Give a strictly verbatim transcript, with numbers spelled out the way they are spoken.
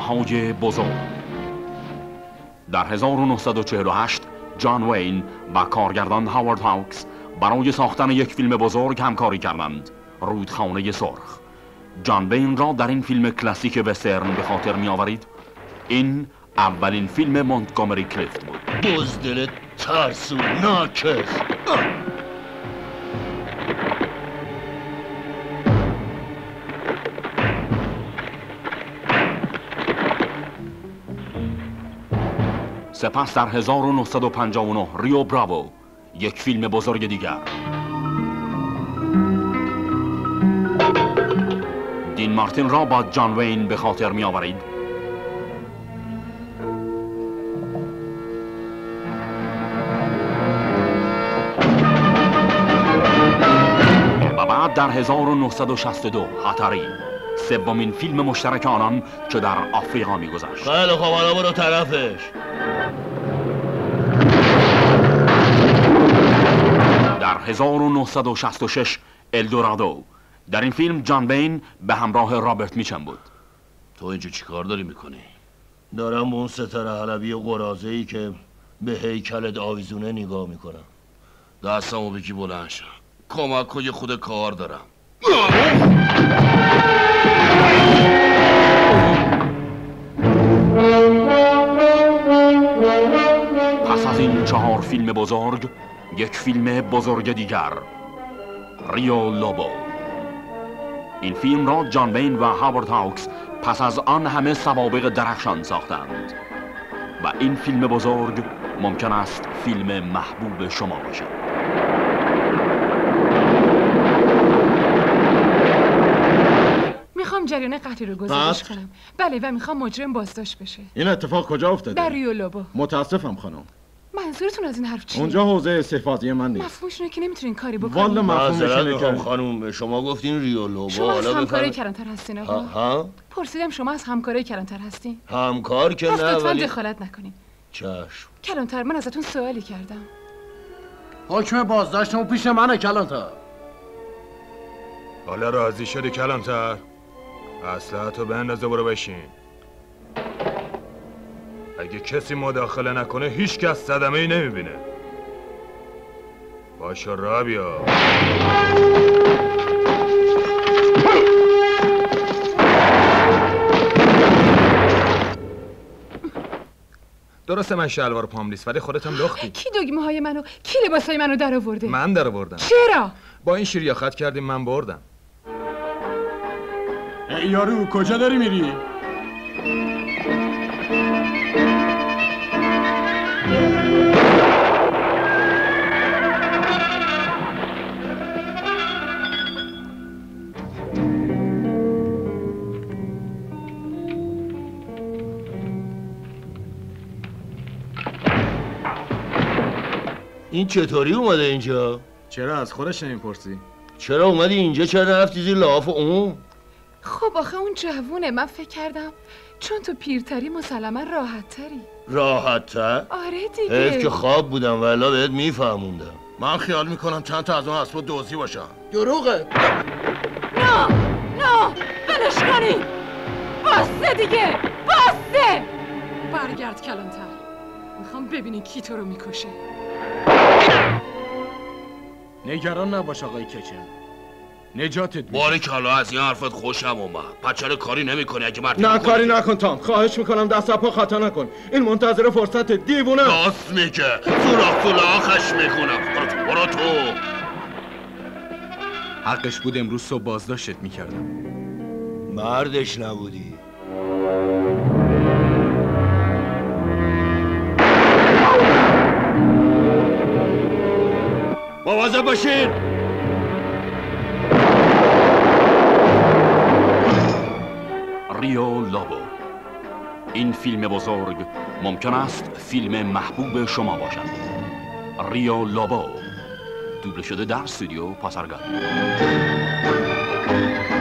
های بزرگ. در هزار و نهصد و چهل و هشت جان وین و کارگردان هاوارد هاوکس برای ساختن یک فیلم بزرگ همکاری کردند، رودخانه سرخ. جان وین را در این فیلم کلاسیک وسترن به خاطر می آورید. این اولین فیلم مونتگومری کلیفت بود. بزدل ترسو ناکس. سپس در هزار و نهصد و پنجاه و نه ریو براوو، یک فیلم بزرگ دیگر. دین مارتین را با جان وین به خاطر می آورید. و بعد در هزار و نهصد و شصت و دو هاتاری، سومین فیلم مشترک آنان که در آفریقا می گذشت. خیلی خوب، حالا برو طرفش. در هزار و نهصد و شصت و شش الدورادو. در این فیلم جان وین به همراه رابرت میچم بود. تو اینجا چی کار داری میکنی؟ دارم به اون ستاره حلبی قراضه‌ای که به هیکلت آویزونه نگاه میکنم. دستمو بگی بلند شم. کمک کن، یه خود کار دارم. پس از این چهار فیلم بزرگ، یک فیلم بزرگ دیگر، ریو لوبو. این فیلم را جان وین و هاوارد هاوکس پس از آن همه سوابق درخشان ساختند و این فیلم بزرگ ممکن است فیلم محبوب شما باشد. میخوام جریان قتل رو گزارش کنم. بله، و میخوام مجرم بازداشت بشه. این اتفاق کجا افتاده؟ در ریو لوبو. متاسفم خانم. منظورتون از این حرف چیه؟ اونجا حوزه استحفاظی من نیست. مفهومش اینه که نمیتونین کاری بکنین. والا مفهومش اینه که خانم شما گفتین ریو لوبو. شما از همکارای کلانتر هستین آقا؟ ها؟ پرسیدم شما از همکارای کلانتر هستین؟ همکار که نه، نه، ولی دخالت نکنین. چشم. کلانتر، من ازتون سوالی کردم. حکم بازداشتمون پیش منه کلانتر. حالا راضی شدی کلانتر؟ اصلاحاتو به اندازه برو بشین. اگه کسی مداخله نکنه هیچ کس صدمه‌ای نمیبینه. باشو را بیا. درسته من شلوار پام نیست، ولی خودت هم لختی. کی دگمه های منو، کی لباسای منو در آورده؟ من در آوردم. چرا؟ با این شیریاخت کردیم من بردم. ای یارو کجا داری میری؟ این چطوری اومده اینجا؟ چرا از خودش نمیپرسی؟ چرا اومدی اینجا؟ چرا رفتی زیر لحاف اون؟ خب آخه اون جوونه، من فکر کردم چون تو پیرتری مسلما راحت تری. راحت تر؟ آره دیگه. حیف که خواب بودم والا بهت میفهموندم. من خیال میکنم چند تا از اون اسبا دزدی باشن. دروغه. نه نه بلش کنی. باسته دیگه، باسته. برگرد کلانتر، میخوام ببینی کی تو رو میکشه. نگران نباش آقای کچن، نجاتت میدم. بارک الله، از این حرفت خوشم اومد. پچر کاری نمیکنی اگه مرد نه کاری نکن تام، خواهش میکنم دست پا خطا نکن. این منتظر فرصت دیوونه. راست میگه، سوراخ سولاخش میکنم. برو تو برو تو. حقش بود امروز صبح بازداشتت میکردم. مردش نبودی. مواظب باشین. ریو لوبو. این فیلم بزرگ ممکن است فیلم محبوب شما باشد. ریو لوبو، دوبله شده در استودیو پاسارگاد.